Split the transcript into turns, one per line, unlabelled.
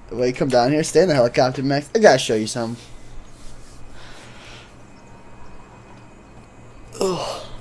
Wait, come down here. Stay in the helicopter, Max. I gotta show you something. Ugh.